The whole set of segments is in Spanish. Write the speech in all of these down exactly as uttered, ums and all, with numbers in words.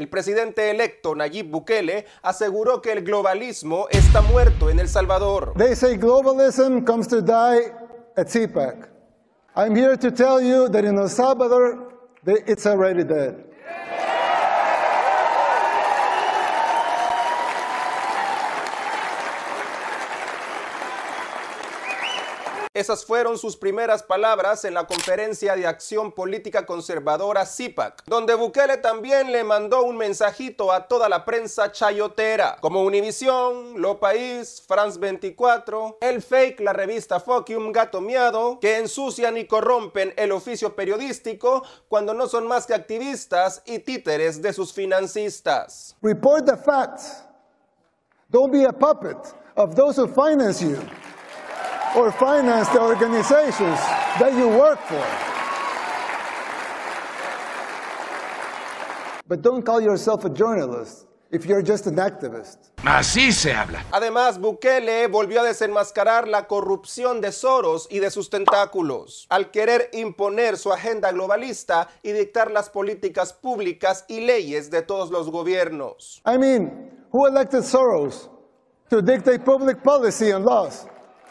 El presidente electo Nayib Bukele aseguró que el globalismo está muerto en El Salvador. They say globalism comes to die at C PAC. I'm here to tell you that in El Salvador, it's already dead. Esas fueron sus primeras palabras en la Conferencia de Acción Política Conservadora C PAC, donde Bukele también le mandó un mensajito a toda la prensa chayotera, como Univisión, Lo País, France veinticuatro, El Fake, la revista Focium, Gato Miado, que ensucian y corrompen el oficio periodístico cuando no son más que activistas y títeres de sus financistas. Report the facts. Don't be a puppet of those who finance you. Or finance the organizations that you work for. But don't call yourself a journalist if you're just an activist. Así se habla. Además, Bukele volvió a desenmascarar la corrupción de Soros y de sus tentáculos, al querer imponer su agenda globalista y dictar las políticas públicas y leyes de todos los gobiernos. I mean, who elected Soros to dictate public policy and laws?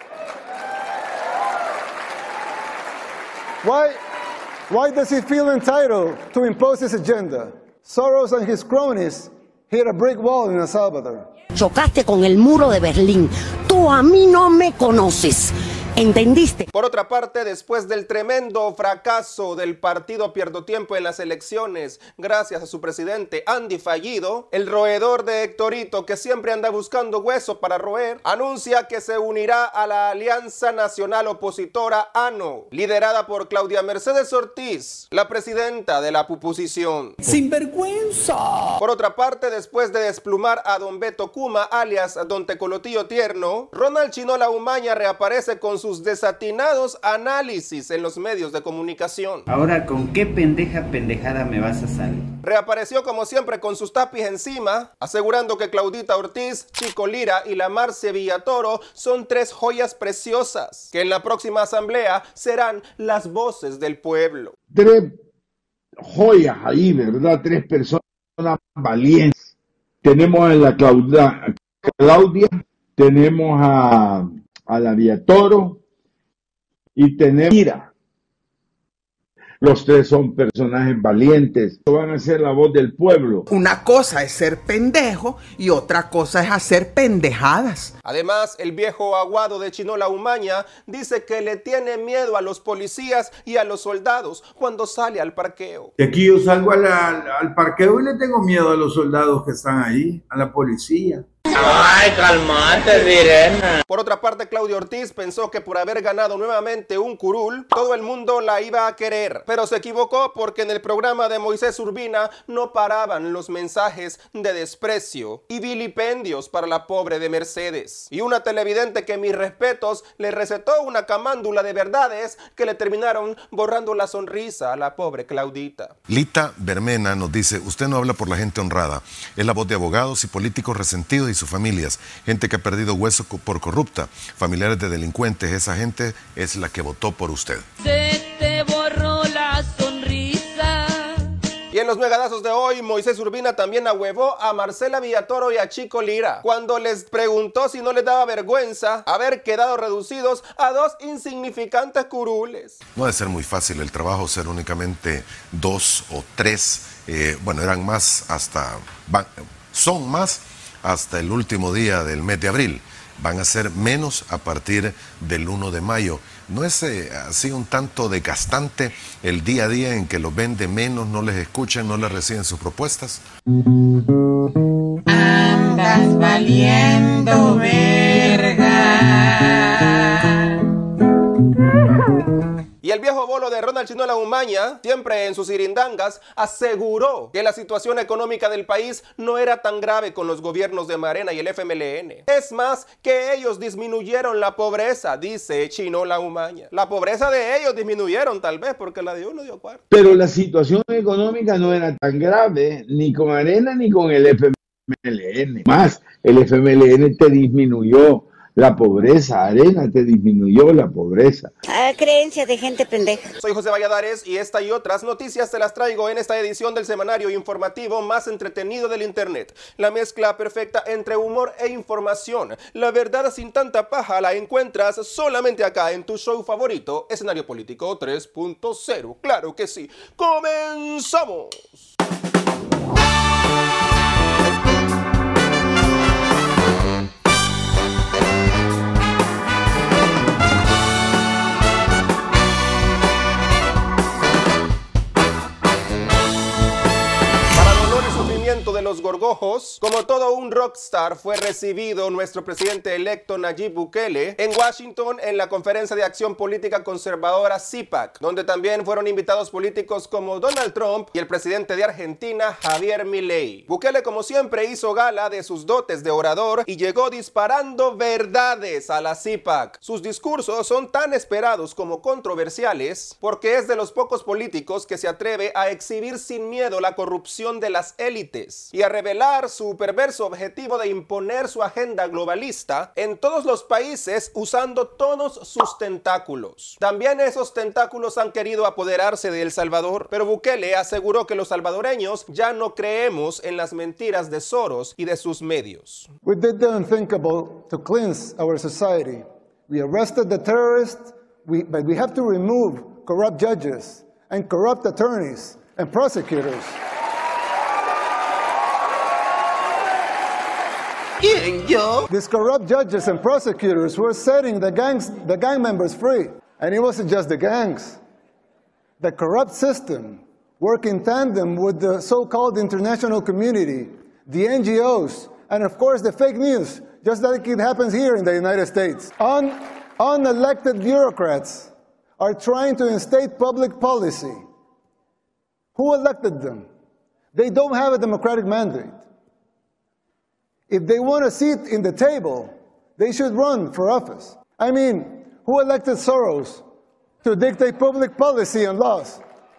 Why, why does he feel entitled to impose his agenda? Soros and his cronies hit a brick wall in El Salvador. Chocaste con el muro de Berlín. Tú a mí no me conoces. ¿Entendiste? Por otra parte, después del tremendo fracaso del partido Pierdo Tiempo en las elecciones, gracias a su presidente Andy Fallido, el roedor de Héctorito, que siempre anda buscando hueso para roer, anuncia que se unirá a la Alianza Nacional Opositora A N O, liderada por Claudia Mercedes Ortiz, la presidenta de la oposición. ¡Sinvergüenza! Por otra parte, después de desplumar a don Beto Kuma, alias don Tecolotillo Tierno, Ronald Chinola Umaña reaparece con sus desatinados análisis en los medios de comunicación. Ahora, ¿con qué pendeja pendejada me vas a salir? Reapareció como siempre con sus tapis encima, asegurando que Claudita Ortiz, Chico Lira y la Marce Villatoro son tres joyas preciosas, que en la próxima asamblea serán las voces del pueblo. Tres joyas ahí, ¿verdad? Tres personas valientes. Tenemos a la Claudia, Claudia tenemos a a la Villatoro y tenemos Mira. Los tres son personajes valientes, van a ser la voz del pueblo. Una cosa es ser pendejo y otra cosa es hacer pendejadas. Además, el viejo aguado de Chinola Umaña dice que le tiene miedo a los policías y a los soldados cuando sale al parqueo. Y aquí yo salgo a la, al parqueo y le tengo miedo a los soldados que están ahí, a la policía. Ay, calmate, Sirena. Por otra parte, Claudia Ortiz pensó que por haber ganado nuevamente un curul, todo el mundo la iba a querer. Pero se equivocó porque en el programa de Moisés Urbina no paraban los mensajes de desprecio y vilipendios para la pobre de Mercedes. Y una televidente que, mis respetos, le recetó una camándula de verdades que le terminaron borrando la sonrisa a la pobre Claudita. Lita Bermena nos dice: usted no habla por la gente honrada, es la voz de abogados y políticos resentidos y sus familias, gente que ha perdido hueso por corrupta, familiares de delincuentes. Esa gente es la que votó por usted. Se te borró la sonrisa. Y en los megadazos de hoy, Moisés Urbina también ahuevó a Marcela Villatoro y a Chico Lira cuando les preguntó si no les daba vergüenza haber quedado reducidos a dos insignificantes curules. No debe ser muy fácil el trabajo ser únicamente dos o tres, eh, bueno, eran más hasta, van, son más hasta el último día del mes de abril. Van a ser menos a partir del uno de mayo. ¿No es eh, así un tanto desgastante el día a día en que los ven de menos, no les escuchan, no les reciben sus propuestas? Andas valiendo verga. Y el viejo bolo de Ronald Chinola Umaña, siempre en sus irindangas, aseguró que la situación económica del país no era tan grave con los gobiernos de Marena y el F M L N. Es más, que ellos disminuyeron la pobreza, dice Chinola Umaña. La pobreza de ellos disminuyeron tal vez, porque la de uno dio cuarto. Pero la situación económica no era tan grave, ni con Arena ni con el F M L N. Más, el F M L N te disminuyó La pobreza, Arena, te disminuyó la pobreza. Ah, creencia de gente pendeja. Soy José Valladares y esta y otras noticias te las traigo en esta edición del semanario informativo más entretenido del internet. La mezcla perfecta entre humor e información. La verdad sin tanta paja la encuentras solamente acá en tu show favorito, Escenario Político tres punto cero. Claro que sí. ¡Comenzamos! De los gorgojos, como todo un rockstar, fue recibido nuestro presidente electo Nayib Bukele en Washington en la Conferencia de Acción Política Conservadora C P A C, donde también fueron invitados políticos como Donald Trump y el presidente de Argentina, Javier Milei. Bukele, como siempre, hizo gala de sus dotes de orador y llegó disparando verdades a la C P A C. Sus discursos son tan esperados como controversiales porque es de los pocos políticos que se atreve a exhibir sin miedo la corrupción de las élites y a revelar su perverso objetivo de imponer su agenda globalista en todos los países usando todos sus tentáculos. También esos tentáculos han querido apoderarse de El Salvador, pero Bukele aseguró que los salvadoreños ya no creemos en las mentiras de Soros y de sus medios. We did the unthinkable to cleanse our society. We arrested the terrorists, we, but we have to remove corrupt judges and corrupt attorneys and prosecutors. ¿Quién, yo? These corrupt judges and prosecutors were setting the gangs, the gang members free. And it wasn't just the gangs. The corrupt system worked in tandem with the so-called international community, the N G Os, and of course the fake news, just like it happens here in the United States. Un unelected bureaucrats are trying to instate public policy. Who elected them? They don't have a democratic mandate. If they want a seat in the table, they should run for office. I mean, who elected Soros to dictate public policy and laws?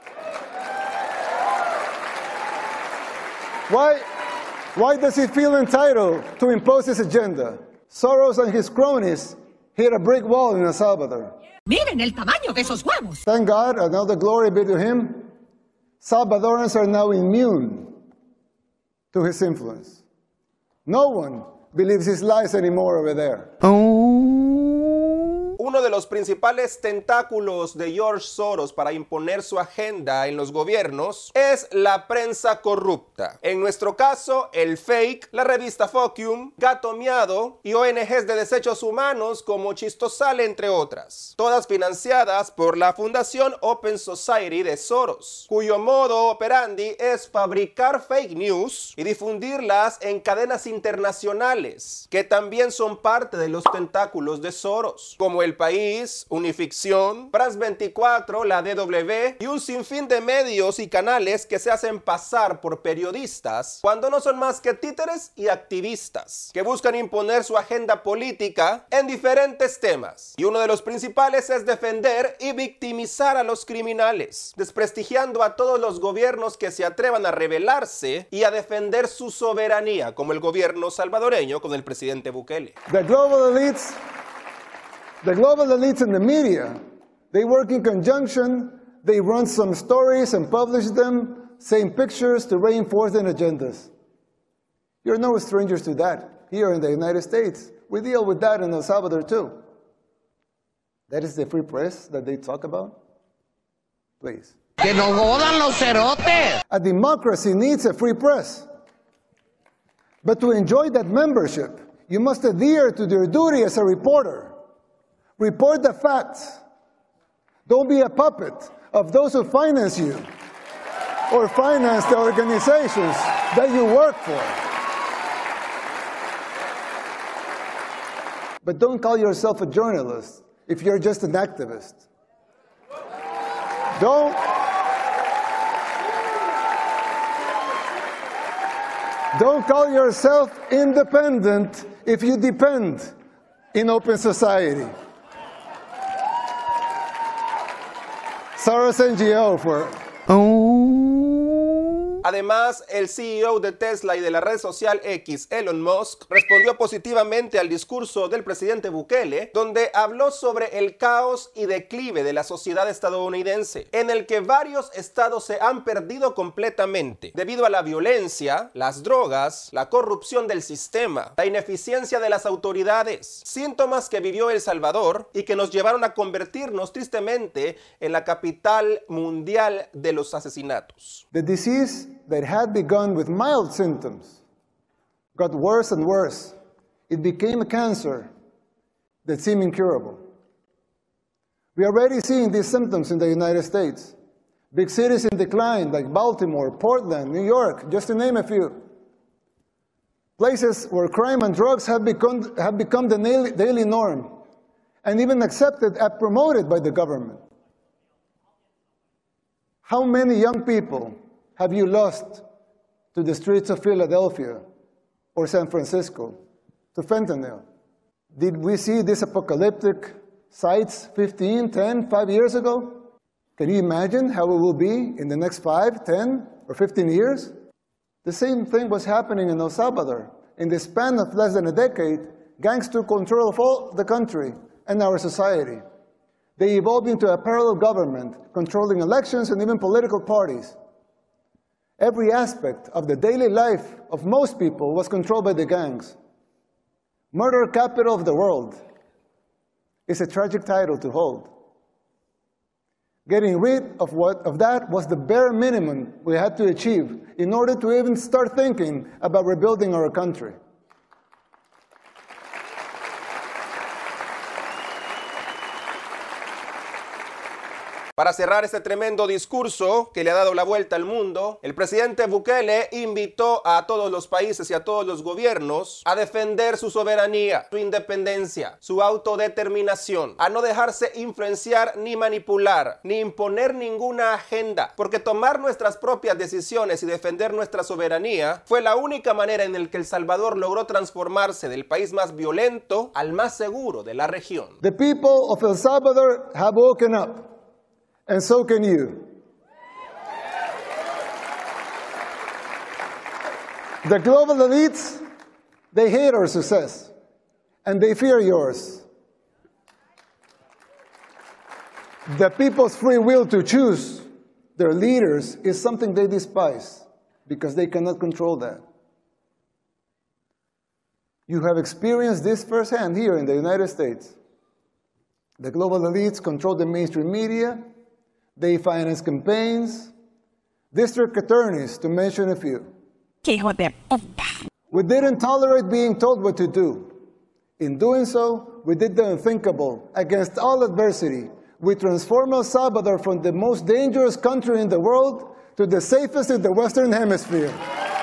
Why, why does he feel entitled to impose his agenda? Soros and his cronies hit a brick wall in El Salvador. Miren el tamaño de esos huevos. Thank God, and all the glory be to him, Salvadorans are now immune to his influence. No one believes his lies anymore over there. Uno de los principales tentáculos de George Soros para imponer su agenda en los gobiernos es la prensa corrupta. En nuestro caso, el Fake, la revista Focium, Gato Miado y O N Ges de desechos humanos como Chistosal, entre otras. Todas financiadas por la Fundación Open Society de Soros, cuyo modo operandi es fabricar fake news y difundirlas en cadenas internacionales, que también son parte de los tentáculos de Soros, como El País, Unificción, France veinticuatro, la D W y un sinfín de medios y canales que se hacen pasar por periodistas cuando no son más que títeres y activistas que buscan imponer su agenda política en diferentes temas. Y uno de los principales es defender y victimizar a los criminales, desprestigiando a todos los gobiernos que se atrevan a rebelarse y a defender su soberanía, como el gobierno salvadoreño con el presidente Bukele. The global elites The global elites in the media, they work in conjunction, they run some stories and publish them, same pictures to reinforce their agendas. You're no strangers to that. Here in the United States, we deal with that in El Salvador too. That is the free press that they talk about? Please. ¡Que nos jodan los cerotes! A democracy needs a free press. But to enjoy that membership, you must adhere to your duty as a reporter. Report the facts. Don't be a puppet of those who finance you or finance the organizations that you work for. But don't call yourself a journalist if you're just an activist. Don't, don't call yourself independent if you depend in open society. Soros N G O for... A Además, el C E O de Tesla y de la red social X, Elon Musk, respondió positivamente al discurso del presidente Bukele, donde habló sobre el caos y declive de la sociedad estadounidense, en el que varios estados se han perdido completamente debido a la violencia, las drogas, la corrupción del sistema, la ineficiencia de las autoridades, síntomas que vivió El Salvador y que nos llevaron a convertirnos tristemente en la capital mundial de los asesinatos. The disease that had begun with mild symptoms got worse and worse. It became a cancer that seemed incurable. We are already seeing these symptoms in the United States. Big cities in decline like Baltimore, Portland, New York, just to name a few. Places where crime and drugs have become, have become the daily norm and even accepted and promoted by the government. How many young people have you lost to the streets of Philadelphia or San Francisco, to fentanyl? Did we see these apocalyptic sights fifteen, ten, five years ago? Can you imagine how it will be in the next five, ten, or fifteen years? The same thing was happening in El Salvador. In the span of less than a decade, gangs took control of all the country and our society. They evolved into a parallel government, controlling elections and even political parties. Every aspect of the daily life of most people was controlled by the gangs. Murder capital of the world is a tragic title to hold. Getting rid of, what, of that was the bare minimum we had to achieve in order to even start thinking about rebuilding our country. Para cerrar este tremendo discurso que le ha dado la vuelta al mundo, el presidente Bukele invitó a todos los países y a todos los gobiernos a defender su soberanía, su independencia, su autodeterminación, a no dejarse influenciar ni manipular, ni imponer ninguna agenda, porque tomar nuestras propias decisiones y defender nuestra soberanía fue la única manera en la que El Salvador logró transformarse del país más violento al más seguro de la región. The people of El Salvador have woken up. And so can you. The global elites, they hate our success, and they fear yours. The people's free will to choose their leaders is something they despise, because they cannot control that. You have experienced this firsthand here in the United States. The global elites control the mainstream media. They finance campaigns, district attorneys, to mention a few. We didn't tolerate being told what to do. In doing so, we did the unthinkable. Against all adversity, we transformed El Salvador from the most dangerous country in the world to the safest in the Western Hemisphere.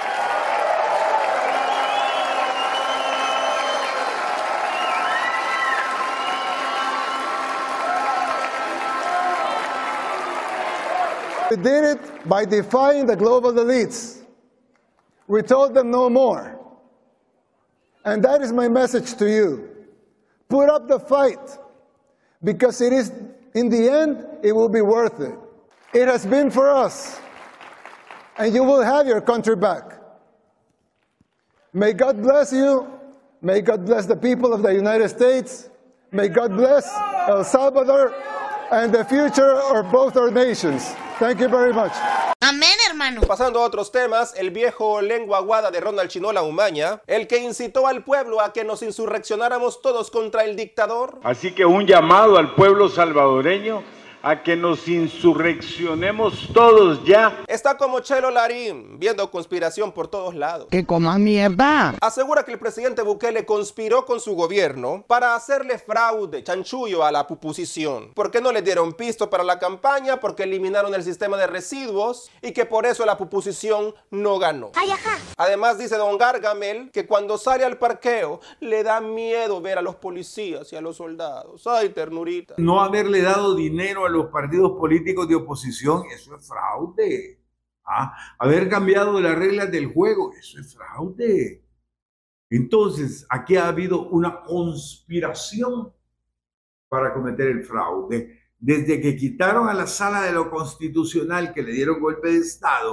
We did it by defying the global elites. We told them no more. And that is my message to you. Put up the fight, because it is, in the end, it will be worth it. It has been for us, and you will have your country back. May God bless you. May God bless the people of the United States. May God bless El Salvador and the future of both our nations. Thank you very much. Amén, hermano. Pasando a otros temas, el viejo lengua aguada de Ronald Chinola Umaña, el que incitó al pueblo a que nos insurreccionáramos todos contra el dictador. Así que un llamado al pueblo salvadoreño a que nos insurreccionemos todos ya. Está como Chelo Larín, viendo conspiración por todos lados. Que coma mierda. Asegura que el presidente Bukele conspiró con su gobierno para hacerle fraude, chanchullo a la oposición. Porque no le dieron pisto para la campaña, porque eliminaron el sistema de residuos y que por eso la oposición no ganó. Ay, ajá. Además dice don Gargamel que cuando sale al parqueo le da miedo ver a los policías y a los soldados. Ay, ternurita. No haberle dado dinero a los partidos políticos de oposición, eso es fraude. ¿Ah? Haber cambiado las reglas del juego, eso es fraude. Entonces, aquí ha habido una conspiración para cometer el fraude. Desde que quitaron a la Sala de lo Constitucional, que le dieron golpe de Estado,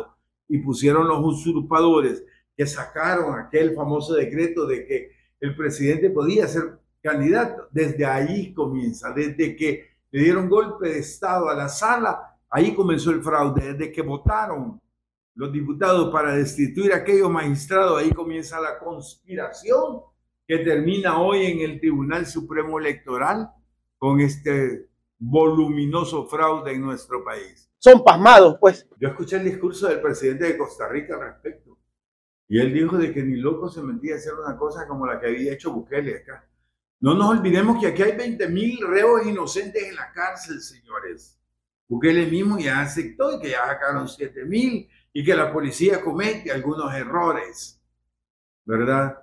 y pusieron los usurpadores que sacaron aquel famoso decreto de que el presidente podía ser candidato. Desde ahí comienza, desde que le dieron golpe de Estado a la sala, ahí comenzó el fraude. Desde que votaron los diputados para destituir a aquellos magistrados, ahí comienza la conspiración que termina hoy en el Tribunal Supremo Electoral con este voluminoso fraude en nuestro país. Son pasmados, pues. Yo escuché el discurso del presidente de Costa Rica al respecto y él dijo de que ni loco se metía a hacer una cosa como la que había hecho Bukele acá. No nos olvidemos que aquí hay veinte mil reos inocentes en la cárcel, señores. Bukele mismo ya aceptó y que ya sacaron siete mil y que la policía comete algunos errores, ¿verdad?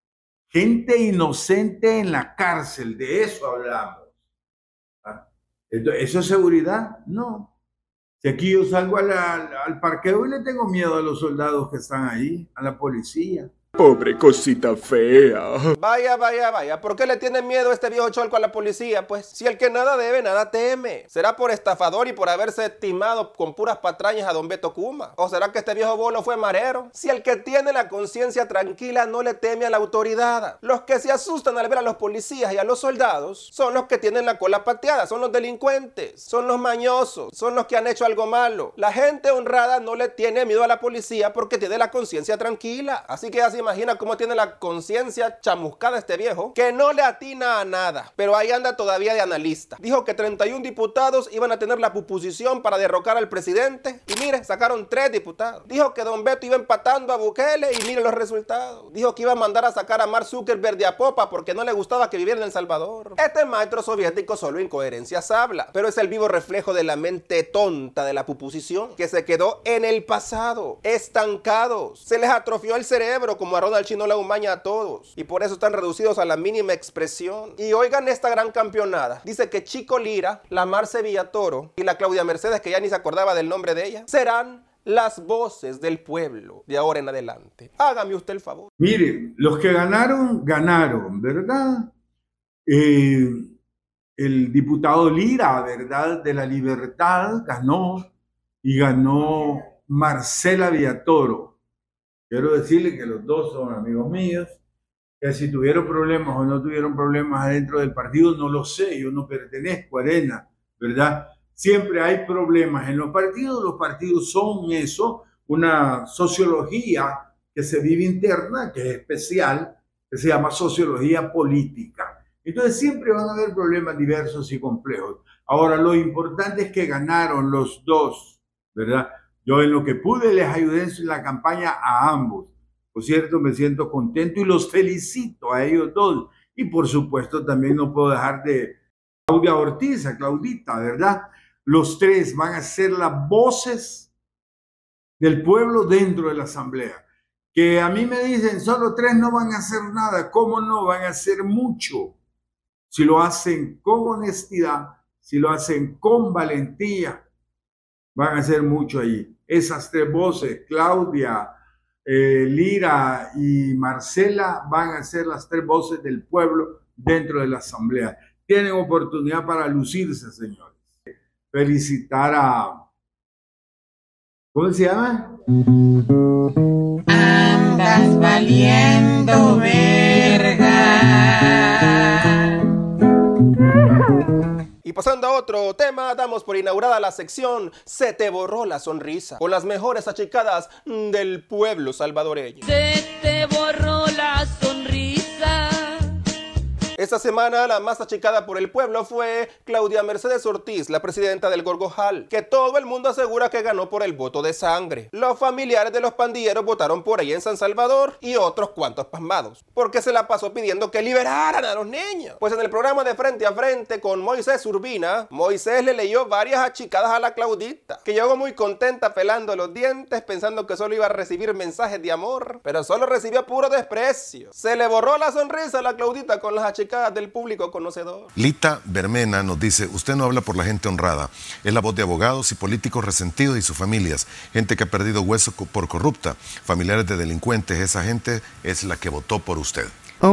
Gente inocente en la cárcel, de eso hablamos. ¿Ah? ¿Eso es seguridad? No. Si aquí yo salgo a la, al parqueo y le tengo miedo a los soldados que están ahí, a la policía. Pobre cosita fea. Vaya, vaya, vaya. ¿Por qué le tiene miedo este viejo cholco a la policía? Pues si el que nada debe, nada teme. ¿Será por estafador y por haberse timado con puras patrañas a don Beto Kuma? ¿O será que este viejo bolo fue marero? Si el que tiene la conciencia tranquila no le teme a la autoridad. Los que se asustan al ver a los policías y a los soldados son los que tienen la cola pateada, son los delincuentes, son los mañosos, son los que han hecho algo malo. La gente honrada no le tiene miedo a la policía porque tiene la conciencia tranquila. Así que así imagina cómo tiene la conciencia chamuscada este viejo, que no le atina a nada, pero ahí anda todavía de analista. Dijo que treinta y un diputados iban a tener la puposición para derrocar al presidente, y mire, sacaron tres diputados. Dijo que don Beto iba empatando a Bukele, y mire los resultados. Dijo que iba a mandar a sacar a Mark Zuckerberg de a popa porque no le gustaba que viviera en El Salvador. Este maestro soviético solo incoherencias habla, pero es el vivo reflejo de la mente tonta de la puposición, que se quedó en el pasado, estancados. Se les atrofió el cerebro como a Ronald Chino la Umaña a todos, y por eso están reducidos a la mínima expresión. Y oigan esta gran campeonada. Dice que Chico Lira, la Marce Villatoro y la Claudia Mercedes, que ya ni se acordaba del nombre de ella, serán las voces del pueblo de ahora en adelante. Hágame usted el favor. Miren, los que ganaron, ganaron, ¿verdad? Eh, el diputado Lira, ¿verdad? De La Libertad ganó, y ganó Marcela Villatoro. Quiero decirle que los dos son amigos míos, que si tuvieron problemas o no tuvieron problemas adentro del partido, no lo sé, yo no pertenezco a Arena, ¿verdad? Siempre hay problemas en los partidos, los partidos son eso, una sociología que se vive interna, que es especial, que se llama sociología política. Entonces siempre van a haber problemas diversos y complejos. Ahora, lo importante es que ganaron los dos, ¿verdad? Yo en lo que pude les ayudé en la campaña a ambos. Por cierto, me siento contento y los felicito a ellos dos. Y por supuesto también no puedo dejar de Claudia Ortiz, a Claudita, ¿verdad? Los tres van a ser las voces del pueblo dentro de la asamblea. Que a mí me dicen, solo tres no van a hacer nada. ¿Cómo no? Van a hacer mucho. Si lo hacen con honestidad, si lo hacen con valentía, van a hacer mucho allí. Esas tres voces, Claudia, eh, Lira y Marcela, van a ser las tres voces del pueblo dentro de la asamblea. Tienen oportunidad para lucirse, señores. Felicitar a... ¿Cómo se llama? Andas valiendo verga. Y pasando a otro tema, damos por inaugurada la sección Se te borró la sonrisa, con las mejores achicadas del pueblo salvadoreño. Se te borró la sonrisa. Esta semana la más achicada por el pueblo fue Claudia Mercedes Ortiz, la presidenta del Gorgojal, que todo el mundo asegura que ganó por el voto de sangre. Los familiares de los pandilleros votaron por ella en San Salvador y otros cuantos pasmados, porque se la pasó pidiendo que liberaran a los niños. Pues en el programa de Frente a Frente con Moisés Urbina, Moisés le leyó varias achicadas a la Claudita, que llegó muy contenta pelando los dientes pensando que solo iba a recibir mensajes de amor, pero solo recibió puro desprecio. Se le borró la sonrisa a la Claudita con las achicadas del público conocedor. Lita Bermena nos dice, usted no habla por la gente honrada, es la voz de abogados y políticos resentidos y sus familias, gente que ha perdido hueso por corrupta, familiares de delincuentes, esa gente es la que votó por usted.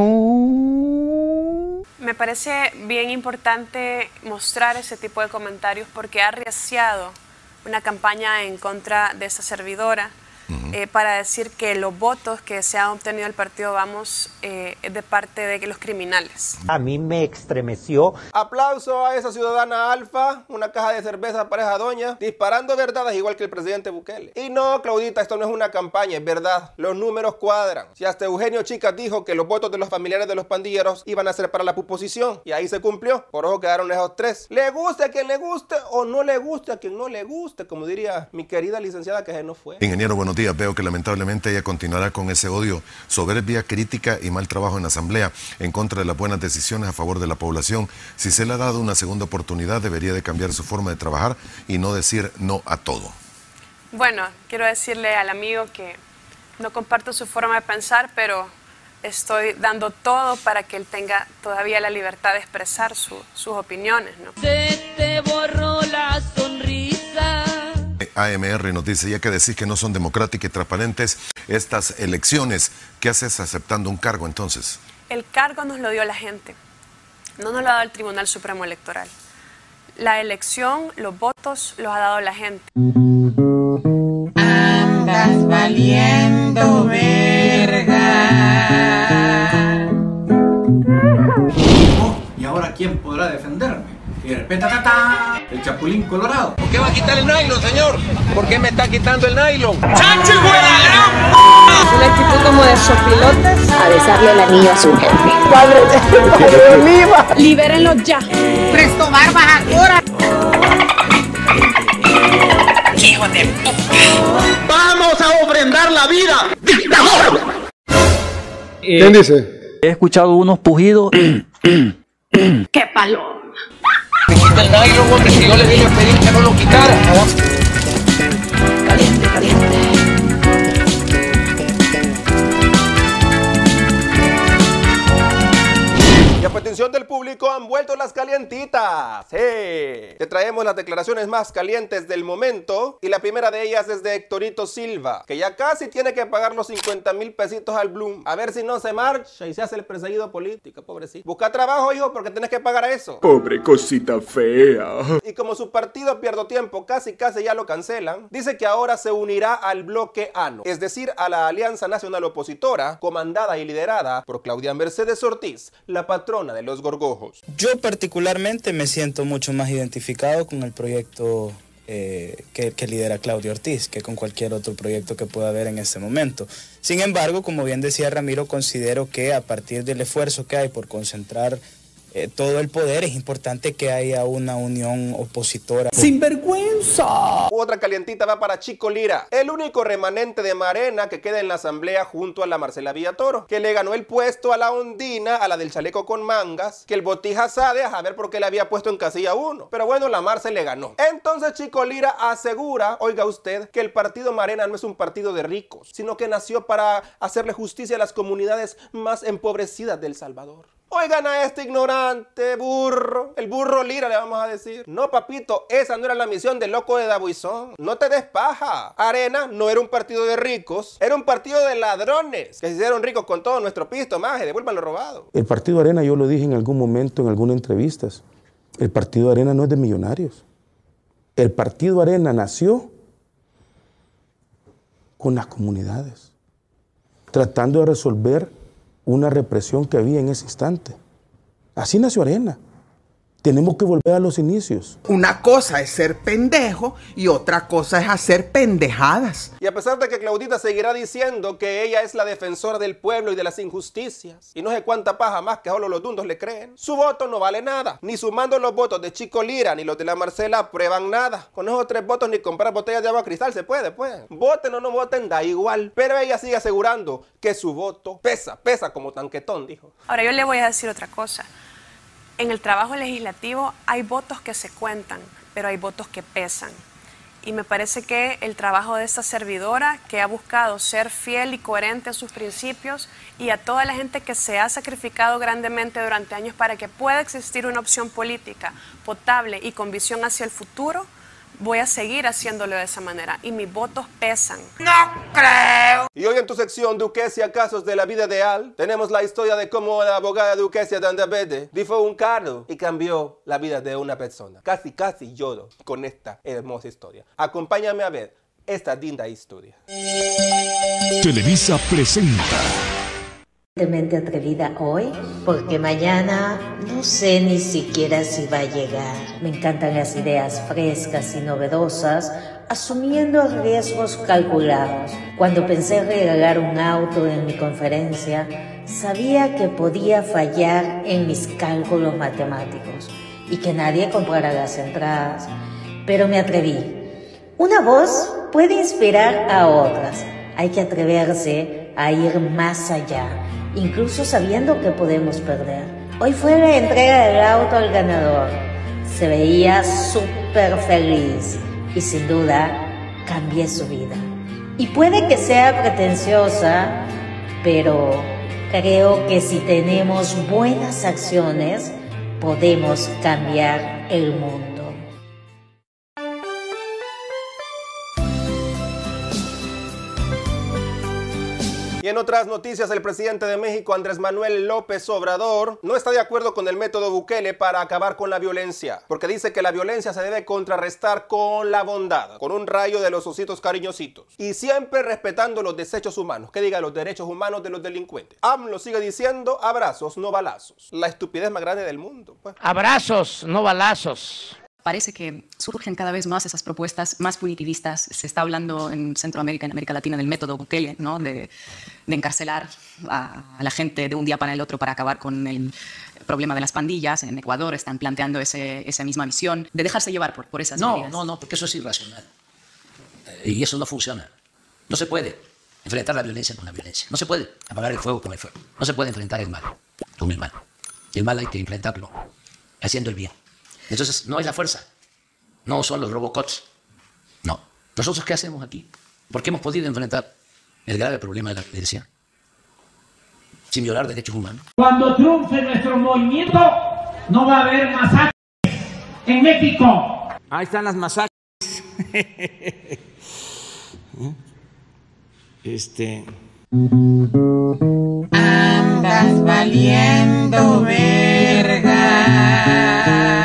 Oh. Me parece bien importante mostrar ese tipo de comentarios porque ha arreciado una campaña en contra de esta servidora, uh-huh. eh, para decir que los votos que se han obtenido del partido Vamos eh, es de parte de los criminales. A mí me estremeció. Aplauso a esa ciudadana alfa, una caja de cerveza para esa doña, disparando verdades igual que el presidente Bukele. Y no, Claudita, esto no es una campaña, es verdad. Los números cuadran. Si hasta Eugenio Chicas dijo que los votos de los familiares de los pandilleros iban a ser para la puposición, y ahí se cumplió. Por ojo quedaron esos tres. Le guste a quien le guste o no le guste a quien no le guste, como diría mi querida licenciada que se no fue. Ingeniero, buenos días. Veo que lamentablemente ella continuará con ese odio, soberbia, crítica y mal trabajo en la Asamblea en contra de las buenas decisiones a favor de la población. Si se le ha dado una segunda oportunidad, debería de cambiar su forma de trabajar y no decir no a todo. Bueno, quiero decirle al amigo que no comparto su forma de pensar, pero estoy dando todo para que él tenga todavía la libertad de expresar su, sus opiniones, ¿no? Se te borró la sonrisa. A M R nos dice, ya que decís que no son democráticas y transparentes estas elecciones, ¿qué haces aceptando un cargo entonces? El cargo nos lo dio la gente, no nos lo ha dado el Tribunal Supremo Electoral. La elección, los votos, los ha dado la gente. Andas valiendo verga. Oh, ¿y ahora quién podrá defenderme? Y de repente, ta, ta, el Chapulín Colorado. ¿Por qué va a quitar el nylon, señor? ¿Por qué me está quitando el nylon? ¡Chancho, una actitud como de sopilotes a besarle el anillo a su jefe. ¡Padre de Oliva! ¡Libérenlo ya! ¡Presto barbas ahora! ¡Hijo de puta! ¡Vamos a ofrendar la vida! ¡Dictador! Eh, ¿Quién dice? He escuchado unos pujidos. ¡Qué paloma! Me quita el nylon, hombre, si yo le vine a pedir que no lo quitara. Caliente, caliente. Y a petición del público han vuelto las calientitas. ¡Sí! Te traemos las declaraciones más calientes del momento. Y la primera de ellas es de Héctorito Silva, que ya casi tiene que pagar los cincuenta mil pesitos al Bloom. A ver si no se marcha y se hace el perseguido político, pobrecito. Busca trabajo, hijo, porque tenés que pagar a eso. Pobre cosita fea. Y como su partido Pierdo Tiempo casi casi ya lo cancelan, dice que ahora se unirá al bloque ANO, es decir, a la Alianza Nacional Opositora, comandada y liderada por Claudia Mercedes Ortiz, la patrona de los gorgojos. Yo particularmente me siento mucho más identificado con el proyecto eh, que, que lidera Claudia Ortiz que con cualquier otro proyecto que pueda haber en este momento. Sin embargo, como bien decía Ramiro, considero que a partir del esfuerzo que hay por concentrar Eh, todo el poder, es importante que haya una unión opositora. ¡Sinvergüenza! Otra calientita va para Chico Lira, el único remanente de Marena que queda en la asamblea junto a la Marcela Villatoro, que le ganó el puesto a la Ondina, a la del chaleco con mangas, que el Botija sabe a ver por qué le había puesto en casilla uno. Pero bueno, la Marce le ganó. Entonces Chico Lira asegura, oiga usted, que el partido Marena no es un partido de ricos, sino que nació para hacerle justicia a las comunidades más empobrecidas de El Salvador. Oigan a este ignorante burro, el burro Lira le vamos a decir. No, papito, esa no era la misión del loco de Dabuizón. No te des paja. Arena no era un partido de ricos, era un partido de ladrones que se hicieron ricos con todo nuestro pisto, maje, devuelvan lo robado. El partido Arena, yo lo dije en algún momento, en algunas entrevistas, el partido Arena no es de millonarios. El partido Arena nació con las comunidades, tratando de resolver una represión que había en ese instante. Así nació Arena. Tenemos que volver a los inicios. Una cosa es ser pendejo y otra cosa es hacer pendejadas. Y a pesar de que Claudita seguirá diciendo que ella es la defensora del pueblo y de las injusticias, y no sé cuánta paja más que solo los dundos le creen, su voto no vale nada. Ni sumando los votos de Chico Lira ni los de la Marcela prueban nada. Con esos tres votos ni comprar botellas de agua cristal se puede, pues. Voten o no voten, da igual. Pero ella sigue asegurando que su voto pesa, pesa como tanquetón, dijo. Ahora yo le voy a decir otra cosa. En el trabajo legislativo hay votos que se cuentan, pero hay votos que pesan. Y me parece que el trabajo de esta servidora, que ha buscado ser fiel y coherente a sus principios, y a toda la gente que se ha sacrificado grandemente durante años para que pueda existir una opción política potable y con visión hacia el futuro, voy a seguir haciéndolo de esa manera. Y mis votos pesan. ¡No creo! Y hoy en tu sección Duquesia Casos de la Vida Real, tenemos la historia de cómo la abogada Duquesia de Andavede dijo un carro y cambió la vida de una persona. Casi, casi lloro con esta hermosa historia. Acompáñame a ver esta linda historia. Televisa presenta. Mente atrevida hoy, porque mañana no sé ni siquiera si va a llegar. Me encantan las ideas frescas y novedosas, asumiendo riesgos calculados. Cuando pensé regalar un auto en mi conferencia, sabía que podía fallar en mis cálculos matemáticos y que nadie comprara las entradas, pero me atreví. Una voz puede inspirar a otras. Hay que atreverse a ir más allá, incluso sabiendo que podemos perder. Hoy fue la entrega del auto al ganador. Se veía súper feliz y sin duda cambié su vida. Y puede que sea pretenciosa, pero creo que si tenemos buenas acciones, podemos cambiar el mundo. Y en otras noticias, el presidente de México, Andrés Manuel López Obrador, no está de acuerdo con el método Bukele para acabar con la violencia, porque dice que la violencia se debe contrarrestar con la bondad, con un rayo de los ositos cariñositos, y siempre respetando los desechos humanos, que diga los derechos humanos de los delincuentes. AMLO sigue diciendo abrazos, no balazos. La estupidez más grande del mundo, pues. Abrazos, no balazos. Parece que surgen cada vez más esas propuestas más punitivistas. Se está hablando en Centroamérica, en América Latina, del método Bukele, ¿no? de, de encarcelar a, a la gente de un día para el otro para acabar con el problema de las pandillas. En Ecuador están planteando ese, esa misma visión, de dejarse llevar por, por esas No, medidas. no, no, porque eso es irracional. Y eso no funciona. No se puede enfrentar la violencia con la violencia. No se puede apagar el fuego con el fuego. No se puede enfrentar el mal con el mal. El mal hay que enfrentarlo haciendo el bien. Entonces, no es la fuerza, no son los robocots, no. ¿Nosotros qué hacemos aquí? ¿Por qué hemos podido enfrentar el grave problema de la violencia sin violar derechos humanos? Cuando triunfe nuestro movimiento, no va a haber masacres en México. Ahí están las masacres. Este... Andas valiendo verga.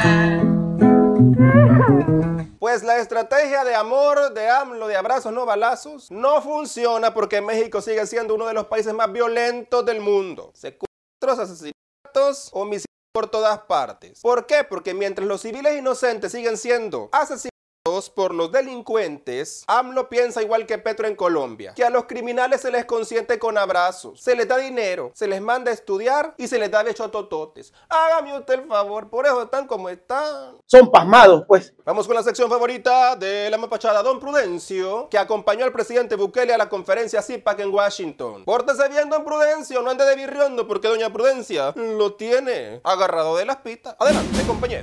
Pues la estrategia de amor de AMLO, de abrazos no balazos, no funciona porque México sigue siendo uno de los países más violentos del mundo. Secuestros, asesinatos, homicidios por todas partes. ¿Por qué? Porque mientras los civiles inocentes siguen siendo asesinados por los delincuentes, AMLO piensa igual que Petro en Colombia, que a los criminales se les consiente con abrazos, se les da dinero, se les manda a estudiar y se les da bechotototes. Hágame usted el favor, por eso están como están. Son pasmados, pues. Vamos con la sección favorita de la mapachada, don Prudencio, que acompañó al presidente Bukele a la conferencia CIPAC en Washington. Pórtese bien, don Prudencio, no ande de birriondo, porque doña Prudencia lo tiene agarrado de las pitas. Adelante, compañero.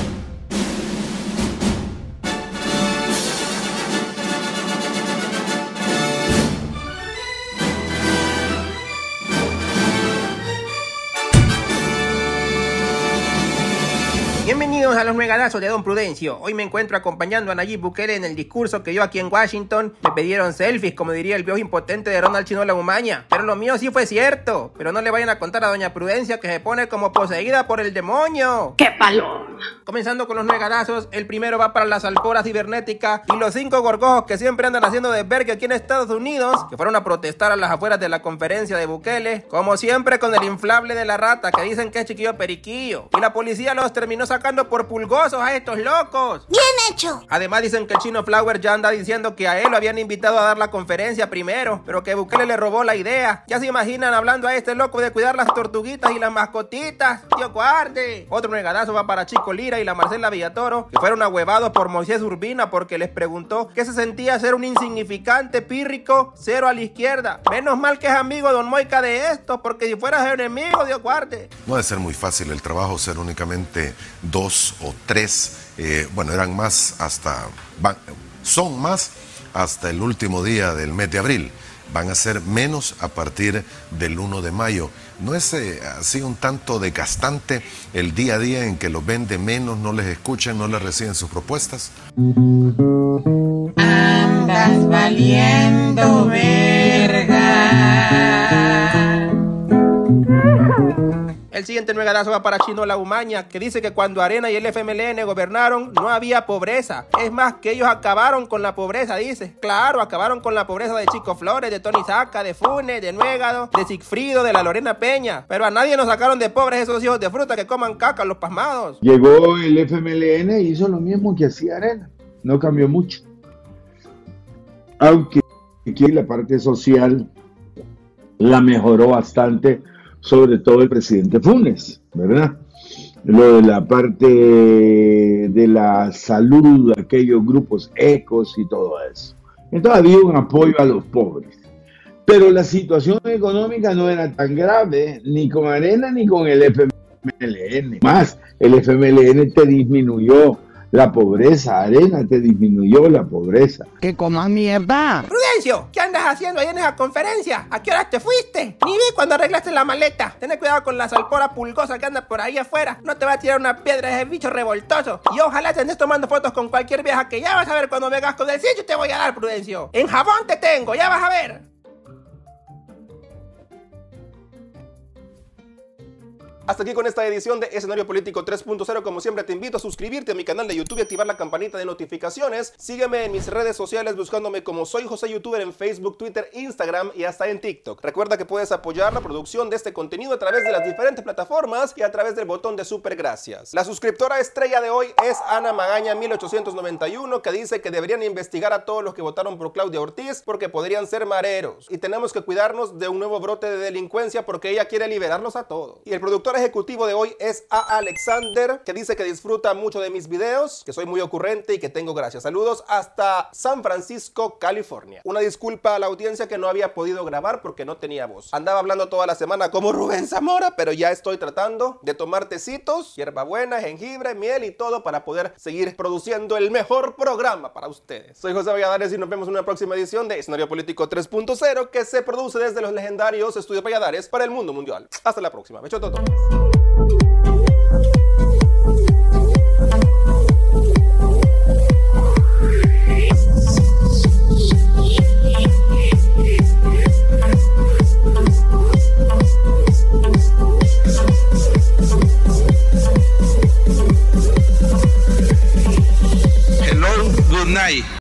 Bienvenidos a los regalazos de don Prudencio. Hoy me encuentro acompañando a Nayib Bukele en el discurso que dio aquí en Washington. Me pidieron selfies, como diría el viejo impotente de Ronald Chino Lagumaña. Pero lo mío sí fue cierto. Pero no le vayan a contar a doña Prudencia que se pone como poseída por el demonio. ¡Qué paloma! Comenzando con los regalazos, el primero va para las alforas cibernéticas y los cinco gorgojos que siempre andan haciendo desvergue aquí en Estados Unidos, que fueron a protestar a las afueras de la conferencia de Bukele, como siempre con el inflable de la rata que dicen que es chiquillo periquillo. Y la policía los terminó sacando por pulgosos a estos locos. ¡Bien hecho! Además dicen que el chino Flower ya anda diciendo que a él lo habían invitado a dar la conferencia primero, pero que Bukele le robó la idea. Ya se imaginan hablando a este loco de cuidar las tortuguitas y las mascotitas. ¡Dios guarde! Otro regalazo va para Chico Lira y la Marcela Villatoro, que fueron ahuevados por Moisés Urbina porque les preguntó qué se sentía ser un insignificante pírrico cero a la izquierda. Menos mal que es amigo don Moica de esto, porque si fueras enemigo, Dios guarde. No debe ser muy fácil el trabajo, ser únicamente dos o tres, eh, bueno, eran más hasta, van, son más hasta el último día del mes de abril. Van a ser menos a partir del uno de mayo. ¿No es eh, así un tanto desgastante el día a día en que los ven de menos, no les escuchan, no les reciben sus propuestas? Andas valiendo verga. El siguiente nuegadazo va para Chino La Umaña, que dice que cuando Arena y el F M L N gobernaron no había pobreza. Es más, que ellos acabaron con la pobreza, dice. Claro, acabaron con la pobreza de Chico Flores, de Tony Saca, de Funes, de Nuegado, de Sigfrido, de la Lorena Peña. Pero a nadie nos sacaron de pobres esos hijos de fruta que coman caca los pasmados. Llegó el F M L N e hizo lo mismo que hacía Arena. No cambió mucho. Aunque aquí la parte social la mejoró bastante, sobre todo el presidente Funes, ¿verdad? Lo de la parte de la salud, aquellos grupos ecos y todo eso. Entonces había un apoyo a los pobres. Pero la situación económica no era tan grave, ni con Arena ni con el F M L N. Más, el F M L N te disminuyó la pobreza, Arena te disminuyó la pobreza. ¡Que comas mierda! Prudencio, ¿qué andas haciendo ahí en esa conferencia? ¿A qué hora te fuiste? Ni vi cuando arreglaste la maleta. Ten cuidado con la salpora pulgosa que anda por ahí afuera. No te va a tirar una piedra ese bicho revoltoso. Y ojalá te estés tomando fotos con cualquier vieja, que ya vas a ver cuando vengas con el sitio te voy a dar, Prudencio. En jabón te tengo, ya vas a ver. Hasta aquí con esta edición de Escenario Político tres punto cero. Como siempre, te invito a suscribirte a mi canal de YouTube y activar la campanita de notificaciones. Sígueme en mis redes sociales buscándome como Soy José Youtuber en Facebook, Twitter, Instagram y hasta en TikTok. Recuerda que puedes apoyar la producción de este contenido a través de las diferentes plataformas y a través del botón de super gracias. La suscriptora estrella de hoy es Ana Magaña mil ochocientos noventa y uno, que dice que deberían investigar a todos los que votaron por Claudia Ortiz porque podrían ser mareros y tenemos que cuidarnos de un nuevo brote de delincuencia porque ella quiere liberarlos a todos. Y el productor ejecutivo de hoy es A. Alexander, que dice que disfruta mucho de mis videos, que soy muy ocurrente y que tengo gracia. Saludos hasta San Francisco, California. Una disculpa a la audiencia que no había podido grabar porque no tenía voz. Andaba hablando toda la semana como Rubén Zamora, pero ya estoy tratando de tomar tecitos, hierbabuena, jengibre, miel y todo para poder seguir produciendo el mejor programa para ustedes. Soy José Valladares y nos vemos en una próxima edición de Escenario Político tres punto cero, que se produce desde los legendarios estudios Valladares para el mundo mundial. Hasta la próxima. Becho todo. Hello, good night.